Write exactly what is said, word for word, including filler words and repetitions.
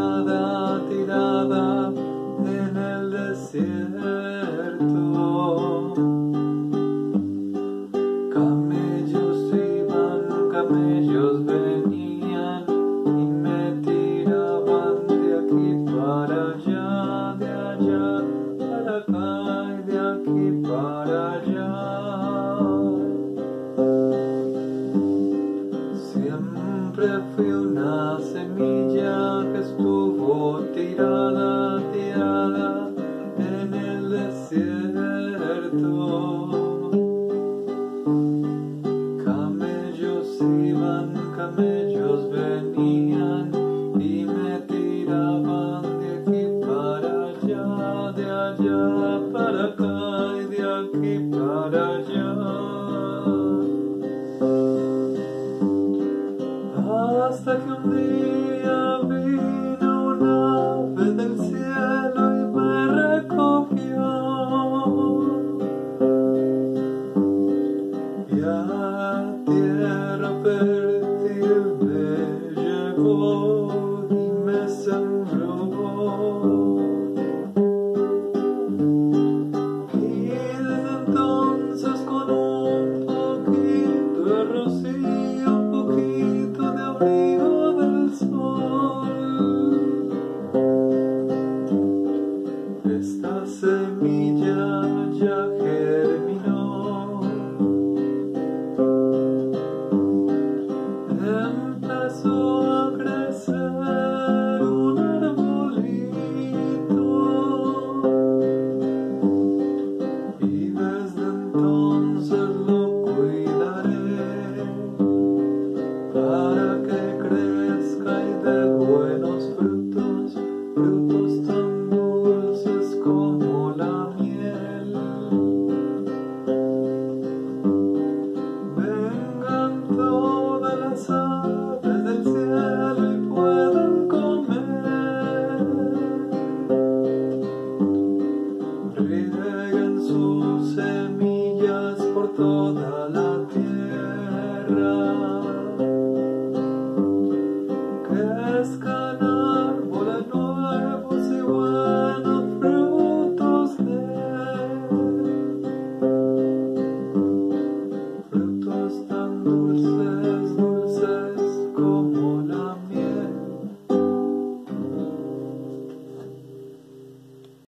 tirada, tirada en el desierto. Camellos iban, camellos venían y me tiraban de aquí para allá, de allá para acá y de aquí para allá. Siempre fui una semilla que estuvo tirada, tirada en el desierto. Camellos iban, camellos venían y me tiraban de aquí para allá, de allá para acá y de aquí para allá. Hasta que un día vino un ave del cielo y me recogió, y a tierra fértil me llevó y me sembró. Y desde entonces con un poquito de rocío, un poquito de abrigo del sol, esta semilla ya germinó. Empezó a crecer un arbolito y desde entonces lo cuidaré para que crezca y dé buenos frutos.